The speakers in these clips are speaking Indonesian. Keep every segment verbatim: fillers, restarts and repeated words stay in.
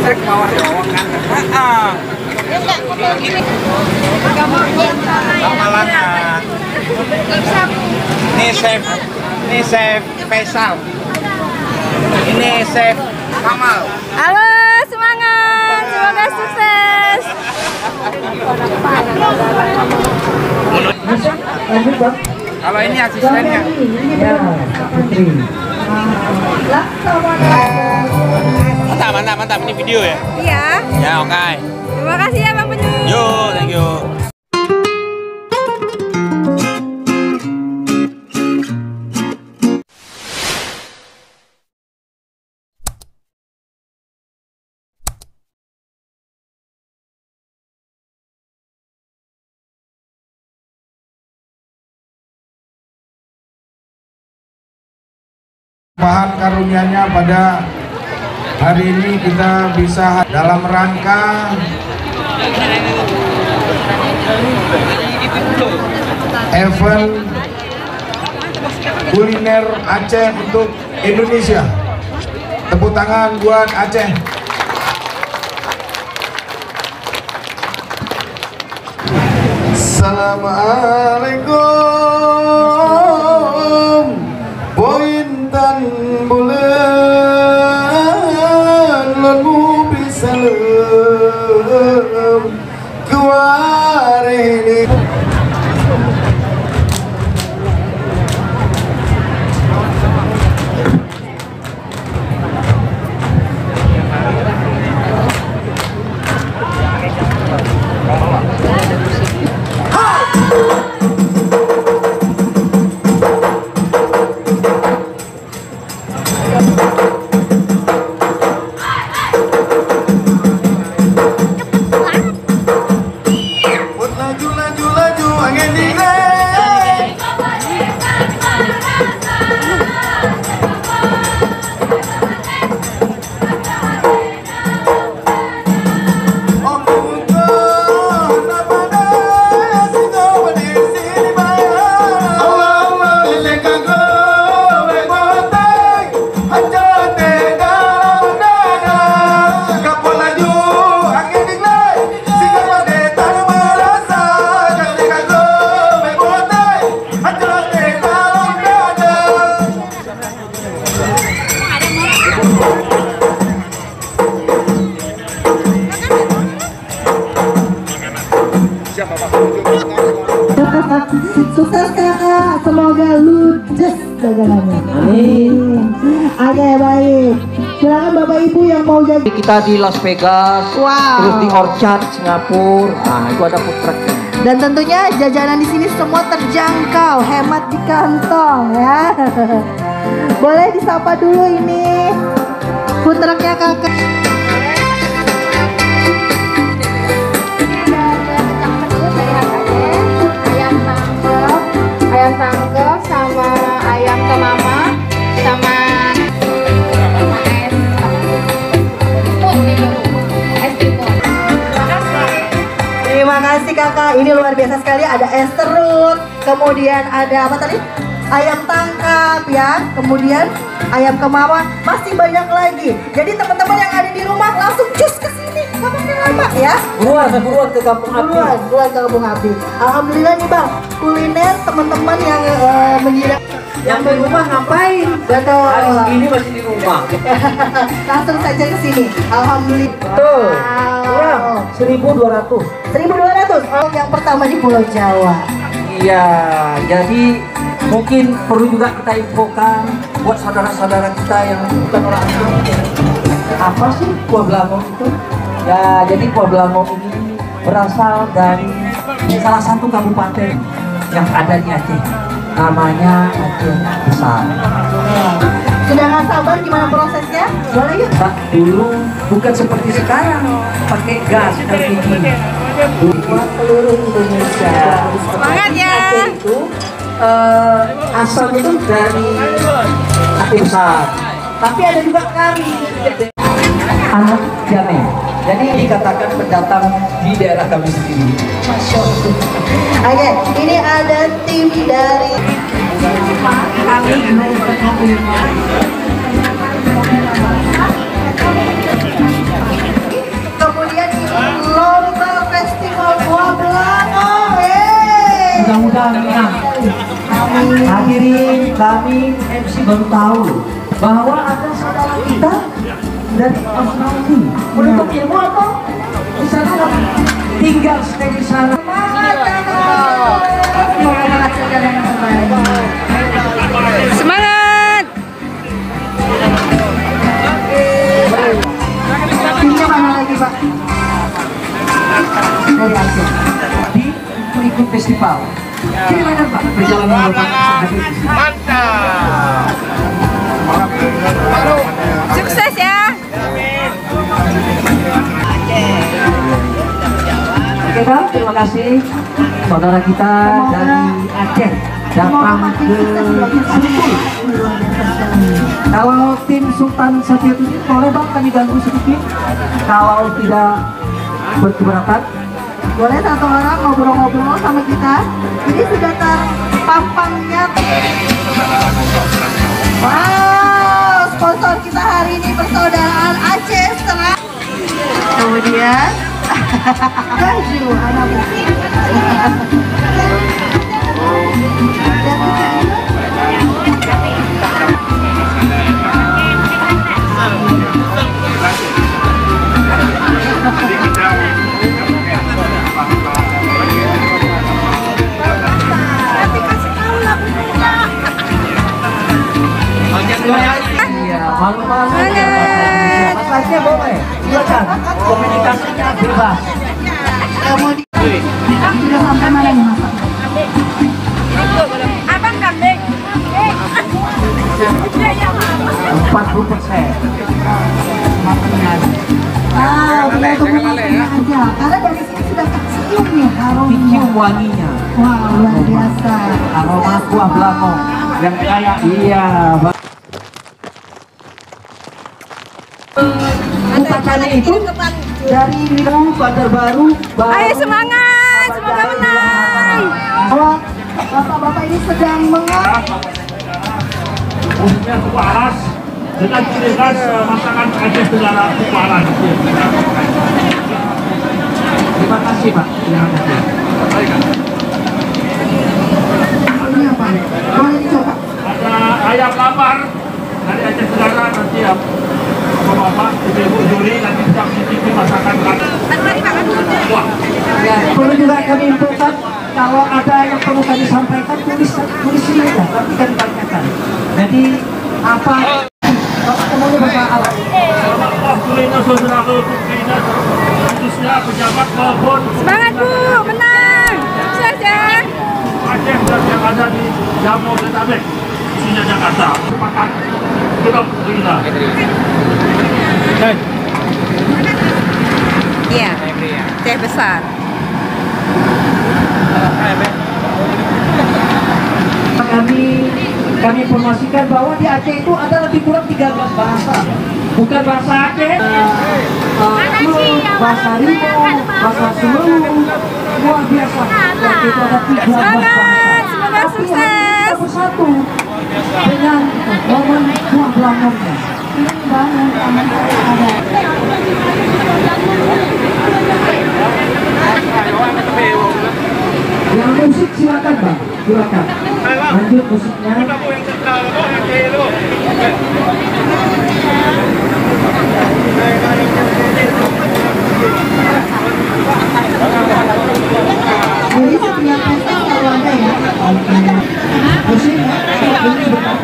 Cek bawah bawah kan. Heeh. Kamalannya. Ini chef, ini chef Faisal. Ini chef Kamal. Halo, semangat, semoga sukses. Kalau ini asistennya. Mantap, mantap, mantap. Ini video ya? Iya. Ya, oke. Okay. Terima kasih ya Bang Penyu. Yo, thank you. Bahan karunia-Nya pada hari ini kita bisa dalam rangka event kuliner Aceh untuk Indonesia. Tepuk tangan buat Aceh. Assalamualaikum. Pointan bulan lalu bisa lem kuare ini. Sukses kakak, semoga ludes dagangannya. Amin. Oke, baik. Silakan bapak ibu yang mau jadi. Kita di Las Vegas, wow. Terus di Orchard Singapura. Nah itu ada food truck. Dan tentunya jajanan di sini semua terjangkau, hemat di kantong ya. Boleh disapa dulu ini food trucknya kakak. Ayam tangkep sama ayam ke mama sama es putih es timun. Terima kasih kakak, ini luar biasa sekali. Ada es serut, kemudian ada apa tadi? Ayam tangkap ya, kemudian ayam ke mama, masih banyak lagi. Jadi teman-teman yang ada di rumah langsung cus ke sini, nggak pakai lama ya. Buruan, buruan ke Kampung Api. Buruan, buruan ke Kampung Api. Alhamdulillah nih bang, kuliner teman-teman yang uh, mengira. Yang di rumah ngapain? Betul. Hari ini masih di rumah. Langsung saja ke sini. Alhamdulillah. Betul. Wow. Kurang seribu dua ratus. seribu dua ratus. Oh, yang pertama di Pulau Jawa. Iya, jadi mungkin perlu juga kita infokan buat saudara-saudara kita yang bukan orang asing. Apa sih kuah belangong itu? Ya, jadi kuah belangong ini berasal dari salah satu kabupaten yang ada di Aceh. Namanya Aceh Besar. Sudah nggak sabar gimana prosesnya? Boleh yuk. Pak, dulu bukan seperti sekarang pakai gas L P G. Buat seluruh Indonesia. Semangat ya. Aceh itu uh, asal itu dari Aceh Besar. Tapi ada juga kari anak Jame. Jadi dikatakan pendatang di daerah kami sendiri. Masya Allah. Oke, ini ada tim dari kami. mudah-mudahan menang. Hadirin, kami M C baru tahu bahwa ada saudara kita dari Australia menuntut ilmu atau di sana tinggal stay di sana. Semangat. Timnya mana lagi, Pak? Dari Aceh. Di ikut festival. Gimana Pak perjalanan Bapak? Mantap. Sukses ya. Oke Pak, terima kasih saudara kita dari Aceh datang ke Sentul. Kalau tim Sultan Sapiatudin boleh Bang kami ganggu sedikit kalau tidak berkeberatan. Boleh satu orang ngobrol-ngobrol sama kita. Ini sudah terpampangnya. Wow, sponsor kita hari ini persaudaraan Aceh Setengah. Kemudian baju anak Iya, malu-malu. Mas Aceh boleh, silakan. Komunikasinya bebas. kemudian sudah sampai mana nih Mas? Abang kambing. empat puluh persen. Ah, udah kemudian aja. Karena dari sini sudah kecium nih harumnya. Cium wanginya. Wah, luar biasa. Aroma kuah belakang yang kaya. Iya, Bang. Bukakannya itu dari Wilayah Bandar Baru. Ayo semangat, semoga menang. Bahwa bapak-bapak ini sedang mengap. Khususnya kupalas dengan ciri khas masakan Aceh Tenggara kupalas. Terima kasih Pak. Terima kasih. Ini apa? Boleh dicoba? Ada ayam lapar dari Aceh Tenggara nanti ya. Bapak, ibu juri nanti bisa mencicipi masakan kami. Wah, Ya, perlu juga kami infokan kalau ada yang perlu kami sampaikan tulis tulis sini aja, nanti kami bacakan. Jadi apa? Bapak kemudian bahasa Arab. Allah kulina saudaraku kulina khususnya pejabat maupun Semangat Bu, menang. Sukses ya. Aceh dan yang ada di Jabodetabek, khususnya Jakarta. Sepakat kita kulina. Iya. Teh besar. Kami kami informasikan bahwa di Aceh itu ada lebih kurang tiga belas bahasa. Bukan bahasa Aceh, uh, bahasa Rimau, bahasa Sulu, luar biasa. Jadi itu ada tiga belas bahasa. Semoga Tapi sukses. yang kita bersatu dengan momen buah belangongnya. Yang musik silakan Bang, silakan. Lanjut musiknya. Jadi setiap pesta selalu ada ya. Musik ini benar.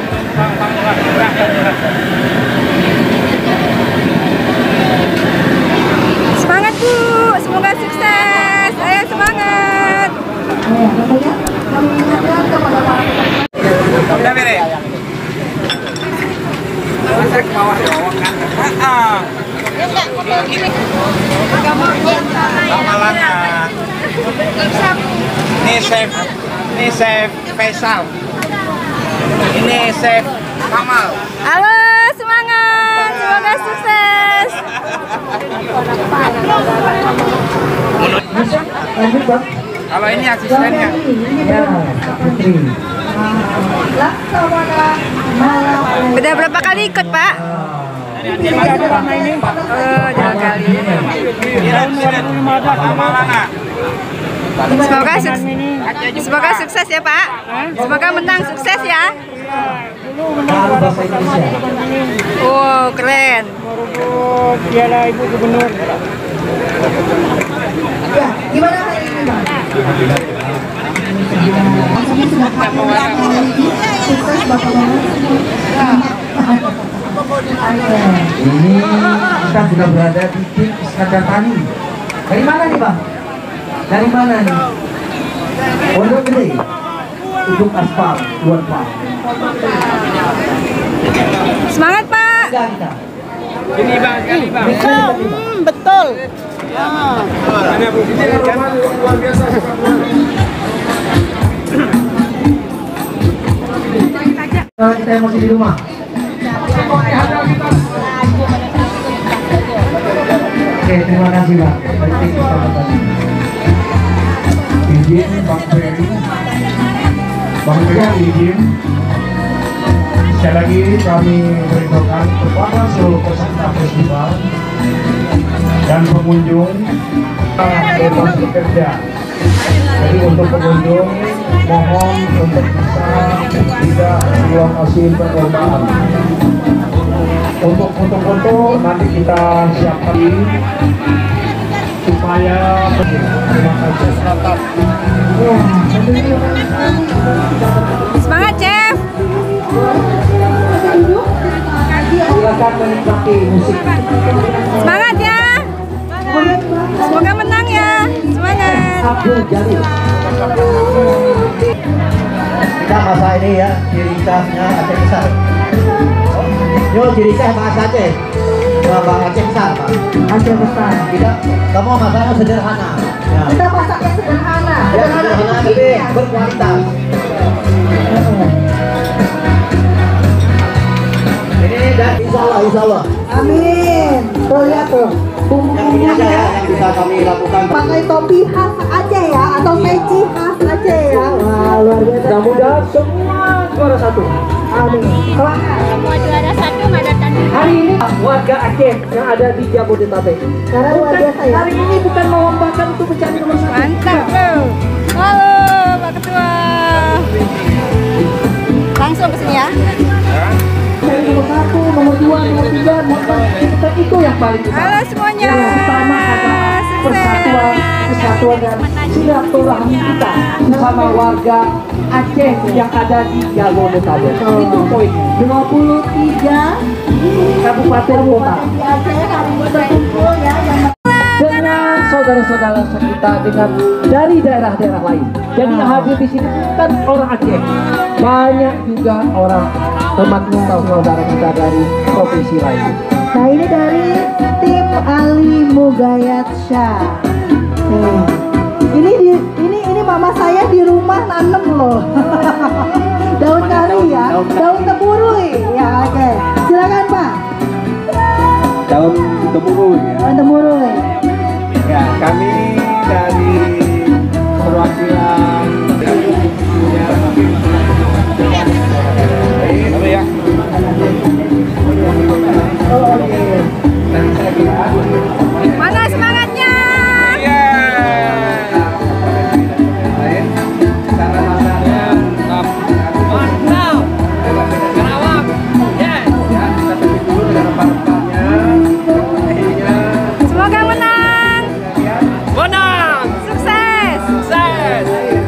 Semangat Bu, semoga sukses. Ayo semangat. Nah, tentunya kami ingatkan kepada para Udah bere. Masak ke bawah ya, kan. Heeh. Kamalannya. Ini chef, ini chef Faisal. Ini chef Kamal. Halo, semangat. Semoga sukses. Musik lanjut Bang. Kalau ini asistennya. Ya, Putri. Laksamana malam. Udah berapa kali ikut Pak? Oh, dua kali. Kamalannya. Semoga sukses. Semoga sukses ya Pak. Semoga menang sukses ya. Baru bahasa Indonesia. Oh keren. Piala Ibu Gubernur. Ya, gimana hari ini Bang? Sukses Bapak-Bapak. Ini kita sudah berada di tim Iskandar Tani. Dari mana nih Bang? Dari mana nih? Pondok Gede. Untuk aspal, luar Pak. Semangat Pak. Tiga kita. Ini bang, sekali bang. Hmm, betul. Mana bu? luar biasa. Kalau kita yang masih di rumah. Oke, terima kasih Pak. Dari tim Iskandar Tani. Izin Bang Ferry, Bang Ferry izin. Sekali lagi kami beritahukan kepada seluruh peserta festival dan pengunjung bebas bekerja. Jadi untuk pengunjung mohon untuk bisa tidak di lokasi perlombaan. Untuk foto-foto nanti kita siapkan supaya terima kasih. Semangat Chef. Silakan menikmati musik. Semangat ya. Semoga menang ya. Semangat. Abdul Jalil. Kita bahasa ini ya, ciri khasnya Aceh besar. Yo, ciri khas bahasa Aceh. Bahasa Aceh besar, Pak. Aceh besar. Kita, kamu masaknya sederhana. Ya. Kita masaknya sederhana. Ya, sederhana tapi berkualitas. Ini dan insya Allah, insya Allah. Amin. Tuh lihat tuh. Yang ini aja ya, yang bisa kami lakukan. Pakai topi khas Aceh ya, atau peci khas Aceh ya. Wah, luar biasa. Mudah-mudahan semua juara satu. Amin. Semangat. Semua juara satu nggak datang. Hari ini warga Aceh yang ada di Jabodetabek. Karena luar biasa ya. Hari ini bukan melombakan untuk mencari nomor satu. Mantap bro. Halo Pak Ketua. Langsung ke sini ya. Cari nomor satu, nomor dua, nomor tiga, nomor empat. Kita itu yang paling utama. Halo semuanya. Yang utama adalah persatuan, kesatuan dan silaturahmi kita sama warga Aceh yang ada di Jabodetabek. Itu poinnya. dua puluh tiga Kabupaten kota. di Aceh hari ini berkumpul ya yang Dengan saudara-saudara kita dengan dari daerah-daerah lain. Jadi yang hadir di sini bukan orang Aceh, banyak juga orang teman kita saudara kita dari provinsi lain. Nah ini dari tim Ali Mugayat Syah. Nih, ini di, ini ini mama saya di rumah nanem loh. Daun kari ya, daun temurui. Ya oke, silakan Pak. Daun temurui ya. Daun temurui. Ya, kami dari perwakilan Halo ya. Oh oke. Mana semangatnya? Iya. Mantap. Karawang. Yes. Semoga menang. Menang. Sukses. Sukses.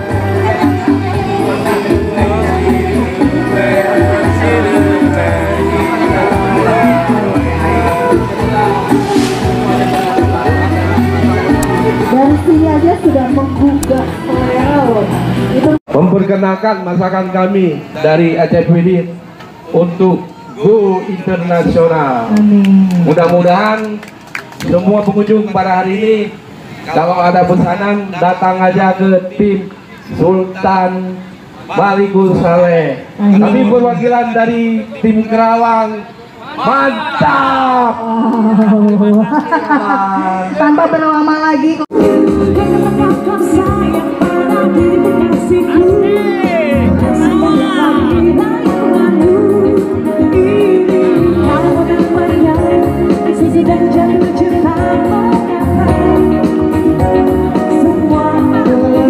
Dari sini aja sudah menggugah selera loh. Itu Memperkenalkan masakan kami dari Aceh Widit untuk Go Internasional. amin. Mudah-mudahan semua pengunjung pada hari ini kalau ada pesanan datang aja ke tim Sultan Baligus Saleh. Kami perwakilan dari tim Kerawang. Mantap. Tanpa berlama lagi. Dan jangan cerita mengapa semua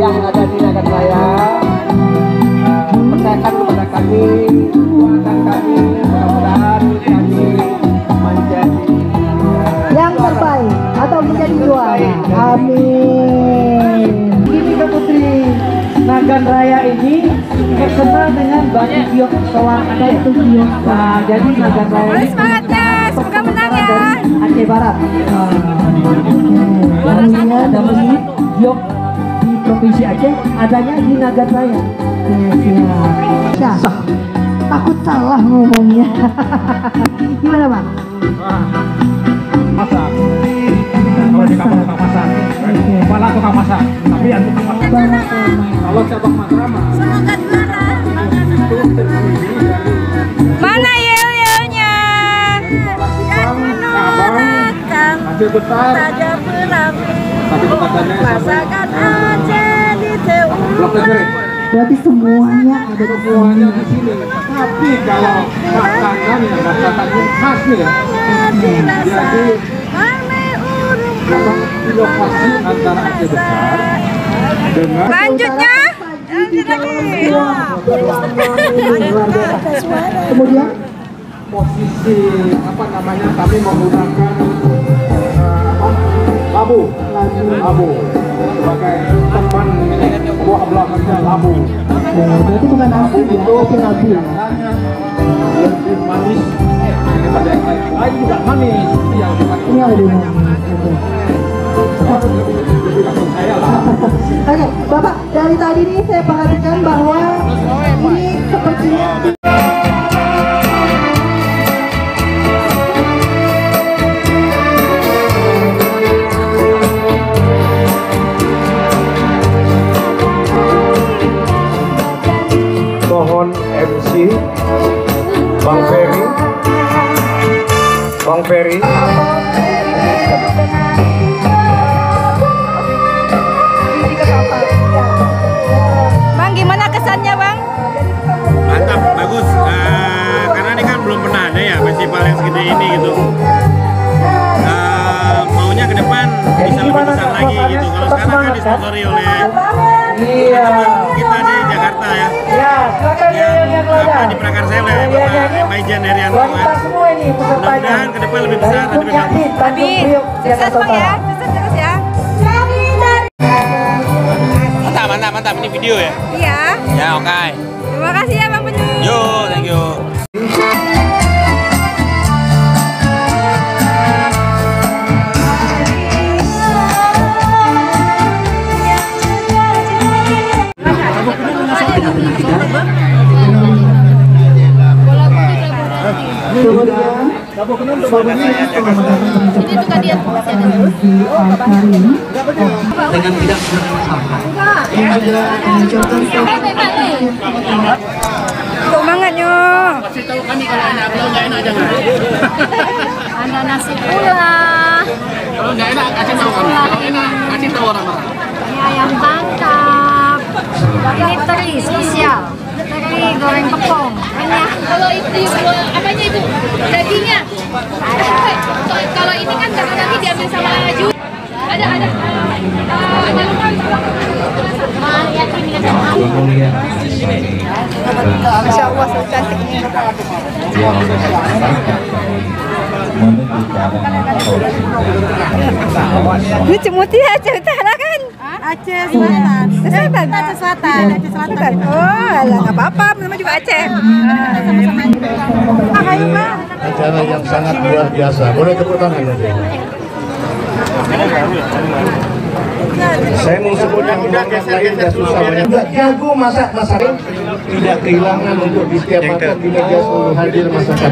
yang ada di Nagan Raya. Uh, percayakan kepada kami, doakan kami, mudah-mudahan kami menjadi Yang terbaik atau menjadi juara. Amin. Ini ke Putri Nagan Raya ini terkenal dengan banyak giok soal ada itu giok. Nah, jadi Nagan Raya ini Semangatnya, semoga menang ya. Aceh Barat. Kemudian ada masjid giok di provinsi Aceh, adanya di Nagan Raya. Ya, takut salah ngomongnya. Gimana Bang? Masak. Kalau di kampung tukang masak, kepala tukang masak, tapi yang tukang masak. Kalau cabang makrama, Mana yel-yelnya? hasil besar, tapi ketatannya Masakan Aceh di blok negeri. Berarti semuanya ada di Semuanya di sini. Tapi kalau masakannya, masakannya khas nih ya. Jadi memang inovasi antara Aceh besar dengan Lanjutnya, lanjut lagi. Kemudian posisi apa namanya kami menggunakan uh, apa labu labu sebagai teman buah belakangnya labu. berarti bukan nasi ya, tapi labu. Biasanya lebih manis daripada yang lain. Lain juga manis, ini yang lebih Ini yang lebih manis. Oke. lebih langsung saya lah. Oke, Bapak, dari tadi nih saya perhatikan bahwa ini sepertinya Mohon M C Bang Ferry, Bang Ferry. Bang, gimana kesannya Bang? Mantap, bagus. Nah, karena ini kan belum pernah ada ya festival yang segede ini gitu. Nah, maunya ke depan bisa lebih besar lagi gitu. Kalau sekarang kan disponsori oleh Iya. teman kita di Jakarta ya. Ya, silakan Yang yang yang apa ada. diprakarsa oleh Bapak Maijen Herianto kan. Wanita semua ini pesertanya. Mudah-mudahan ke depan lebih besar dan lebih bagus. Amin. Sukses Bang ya, sukses terus ya. Mantap, mantap, mantap. Ini video ya? Iya. Ya, oke. Terima kasih ya Bang Penyu. Yo, thank you. Dengan tidak bersama. Semangatnya. Ada nasi pula. Kalau nggak enak, kasih tahu kami. Kalau enak, kasih tahu orang-orang. Ini ayam tangkap. Ini teri spesial. Teri goreng tepung. Banyak. Kalau itu apanya itu dagingnya? Kalau ini kan karena nanti diambil sama Aju. Ada ada. Masya Allah, so cantik ini. Ini cemuti Aceh Utara kan? Aceh Selatan. Selatan. Aceh Selatan. Aceh Selatan. Oh, alah nggak apa-apa, namanya juga Aceh. Ah, ayo Pak. Acara yang sangat luar biasa. Boleh tepuk tangan aja. Saya mau sebut yang lain dan susah banyak. Tidak jago masak masak tidak kehilangan untuk di setiap makan bila dia selalu hadir masakan.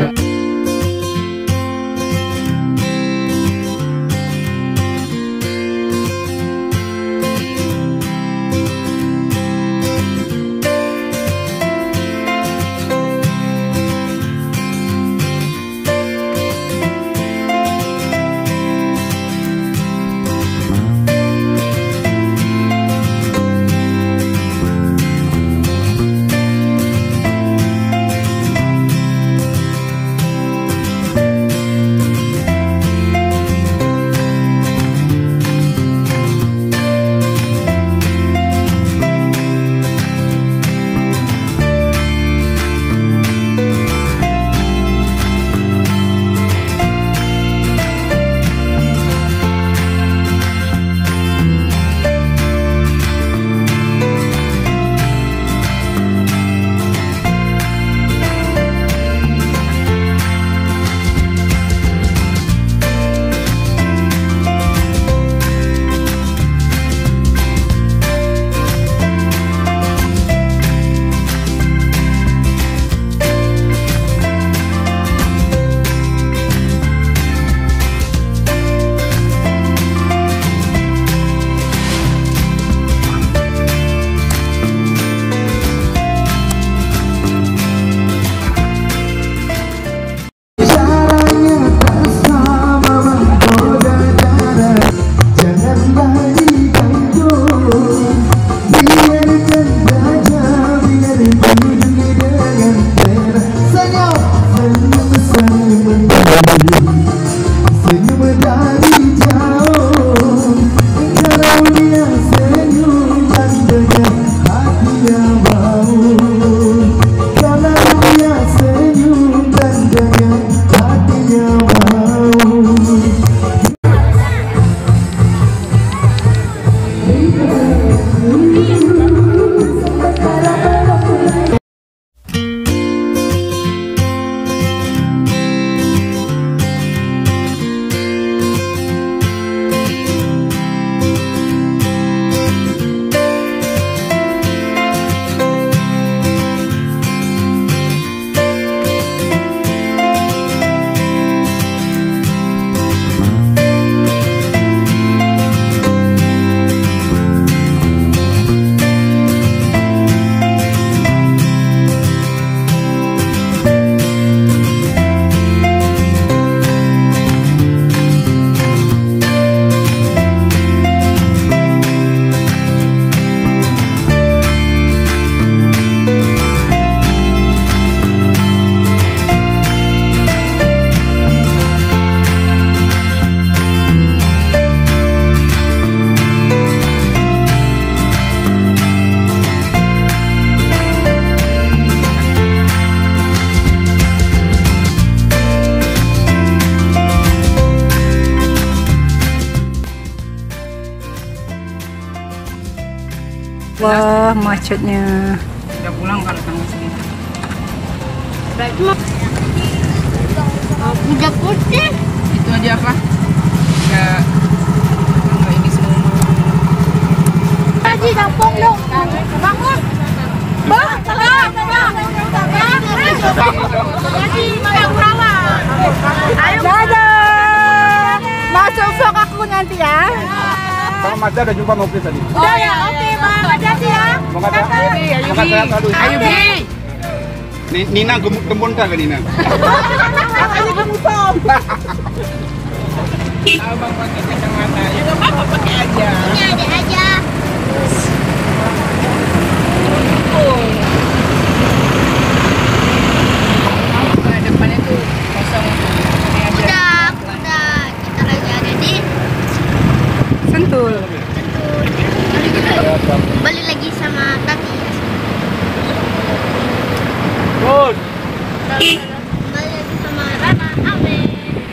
Allah, macetnya. Udah pulang kalau tanggal segini. Udah putih. Itu aja apa? Ya, enggak ini semua. Tadi kampung dong. Bangun. Bang, tengah, tengah. Tadi makan perawan. Ayo. Dadah. Masuk vlog aku nanti ya. Sama Mazda udah jumpa mobil tadi. Udah ya, oke, Bang. Hati-hati ya. Semoga sehat. Ayo Bi. Nina gembun tak ke Nina? Makanya kamu top. Abang pakai kacamata. Ya enggak apa-apa, pakai aja. Ini ada aja. Nah, depannya tuh kosong. Ini aja. Udah, udah. Kita lagi ada di Sentul. Sentul. Balik lagi sama Tati. Good. Balik lagi sama Rama. Amin.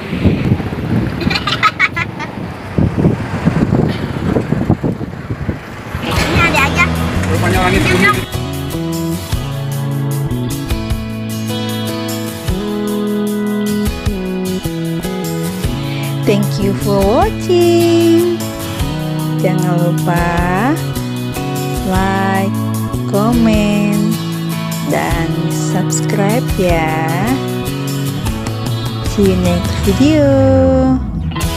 Ini ada aja. Rupanya langit bumi. Thank you for watching. Jangan lupa like, comment, dan subscribe ya. See you next video.